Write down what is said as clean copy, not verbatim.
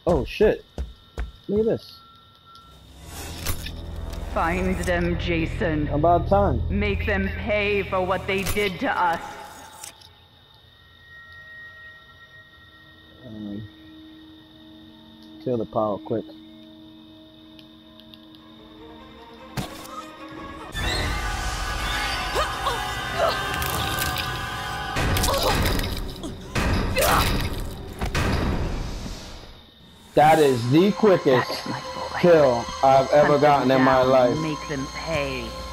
Oh shit. Look at this. Find them, Jason. About time. Make them pay for what they did to us. Kill the power quick. That is the quickest kill I've ever gotten in my life. Make them pay.